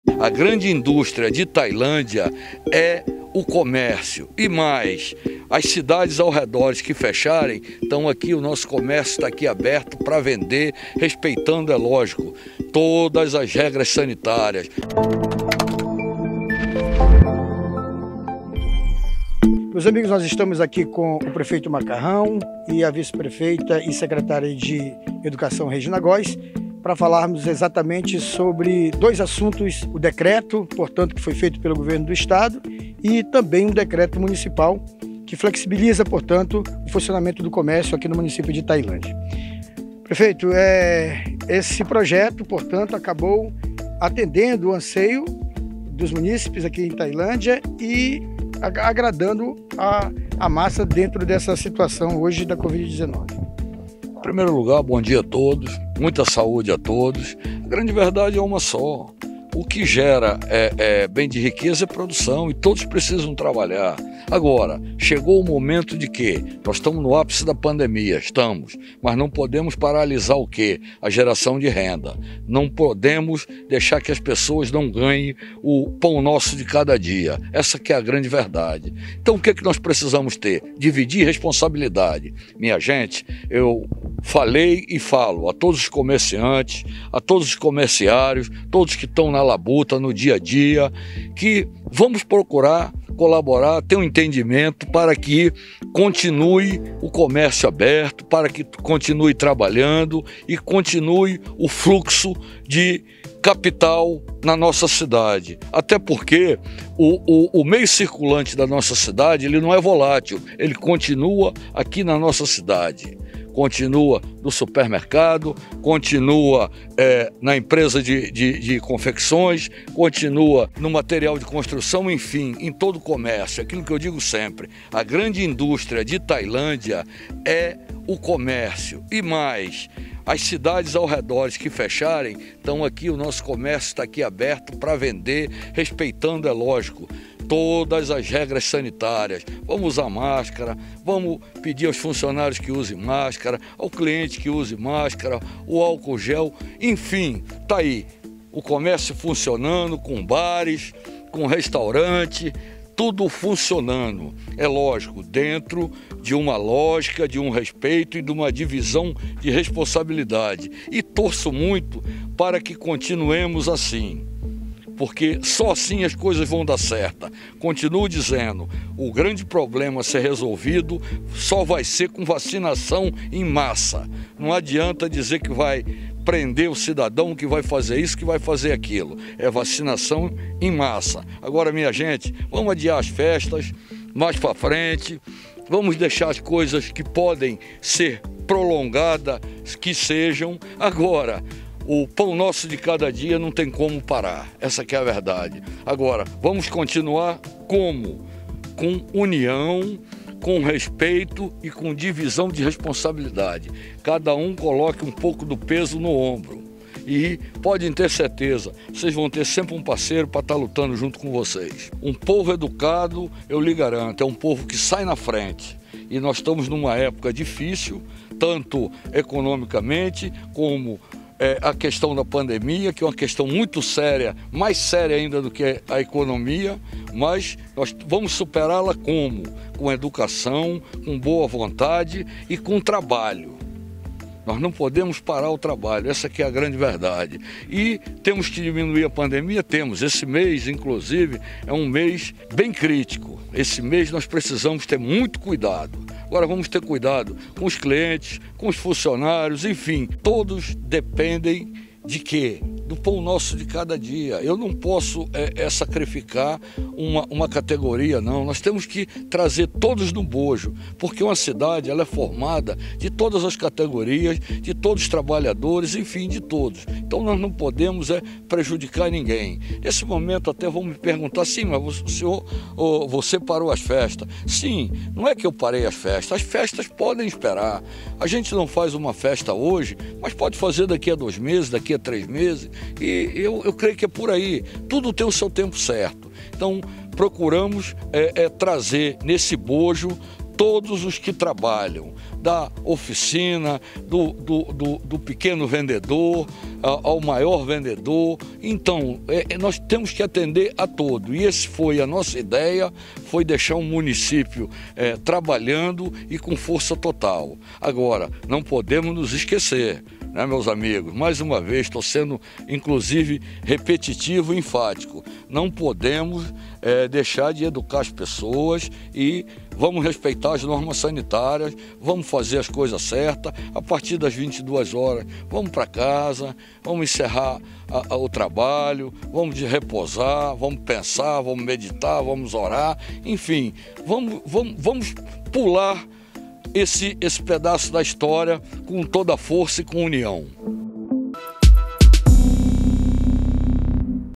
A grande indústria de Tailândia é o comércio e mais, as cidades ao redor que fecharem, então aqui o nosso comércio está aqui aberto para vender, respeitando, é lógico, todas as regras sanitárias. Meus amigos, nós estamos aqui com o prefeito Macarrão e a vice-prefeita e secretária de Educação, Regina Góes, para falarmos exatamente sobre dois assuntos: o decreto, portanto, que foi feito pelo governo do estado, e também um decreto municipal que flexibiliza, portanto, o funcionamento do comércio aqui no município de Tailândia. Prefeito, esse projeto, portanto, acabou atendendo o anseio dos munícipes aqui em Tailândia e agradando a massa dentro dessa situação hoje da Covid-19. Em primeiro lugar, bom dia a todos, muita saúde a todos. A grande verdade é uma só: o que gera bem de riqueza é produção e todos precisam trabalhar. Agora, chegou o momento de que nós estamos no ápice da pandemia, mas não podemos paralisar o quê? A geração de renda. Não podemos deixar que as pessoas não ganhem o pão nosso de cada dia. Essa que é a grande verdade. Então o que é que nós precisamos ter? Dividir responsabilidade. Minha gente, eu falei e falo a todos os comerciantes, a todos os comerciários, todos que estão na labuta, no dia a dia, que vamos procurar colaborar, ter um entendimento para que continue o comércio aberto, para que continue trabalhando e continue o fluxo de capital na nossa cidade. Até porque o meio circulante da nossa cidade, ele não é volátil, ele continua aqui na nossa cidade. Continua no supermercado, continua na empresa de confecções, continua no material de construção, enfim, em todo o comércio. Aquilo que eu digo sempre: a grande indústria de Tailândia é o comércio e mais, as cidades ao redor que fecharem, então aqui o nosso comércio está aqui aberto para vender, respeitando, é lógico, todas as regras sanitárias. Vamos usar máscara, vamos pedir aos funcionários que usem máscara, ao cliente que use máscara, o álcool gel, enfim, tá aí o comércio funcionando, com bares, com restaurante, tudo funcionando, é lógico, dentro de uma lógica, de um respeito e de uma divisão de responsabilidade. E torço muito para que continuemos assim, porque só assim as coisas vão dar certo. Continuo dizendo, o grande problema a ser resolvido só vai ser com vacinação em massa. Não adianta dizer que vai prender o cidadão, que vai fazer isso, que vai fazer aquilo. É vacinação em massa. Agora, minha gente, vamos adiar as festas mais para frente, vamos deixar as coisas que podem ser prolongadas, que sejam. Agora, o pão nosso de cada dia não tem como parar, essa que é a verdade. Agora, vamos continuar como? Com união, com respeito e com divisão de responsabilidade. Cada um coloque um pouco do peso no ombro. E podem ter certeza, vocês vão ter sempre um parceiro para estar lutando junto com vocês. Um povo educado, eu lhe garanto, é um povo que sai na frente. E nós estamos numa época difícil, tanto economicamente como a questão da pandemia, que é uma questão muito séria, mais séria ainda do que a economia, mas nós vamos superá-la como? Com educação, com boa vontade e com trabalho. Nós não podemos parar o trabalho, essa que é a grande verdade. E temos que diminuir a pandemia? Temos. Esse mês, inclusive, é um mês bem crítico. Esse mês nós precisamos ter muito cuidado. Agora vamos ter cuidado com os clientes, com os funcionários, enfim, todos dependem de quê? Do pão nosso de cada dia. Eu não posso sacrificar uma categoria, não. Nós temos que trazer todos no bojo, porque uma cidade ela é formada de todas as categorias, de todos os trabalhadores, enfim, de todos. Então nós não podemos prejudicar ninguém. Nesse momento até vão me perguntar: sim, mas o senhor, você parou as festas? Sim, não é que eu parei as festas podem esperar. A gente não faz uma festa hoje, mas pode fazer daqui a 2 meses, daqui a 3 meses, e eu creio que é por aí. Tudo tem o seu tempo certo. Então procuramos trazer nesse bojo todos os que trabalham, da oficina, do pequeno vendedor ao maior vendedor. Então, nós temos que atender a todo. E essa foi a nossa ideia, foi deixar um município trabalhando e com força total. Agora, não podemos nos esquecer, né, meus amigos? Mais uma vez, estou sendo, inclusive, repetitivo e enfático. Não podemos deixar de educar as pessoas e vamos respeitar as normas sanitárias, vamos fazer as coisas certas. A partir das 22 horas, vamos para casa, vamos encerrar o trabalho, vamos repousar, vamos pensar, vamos meditar, vamos orar, enfim, vamos pular esse pedaço da história com toda a força e com união.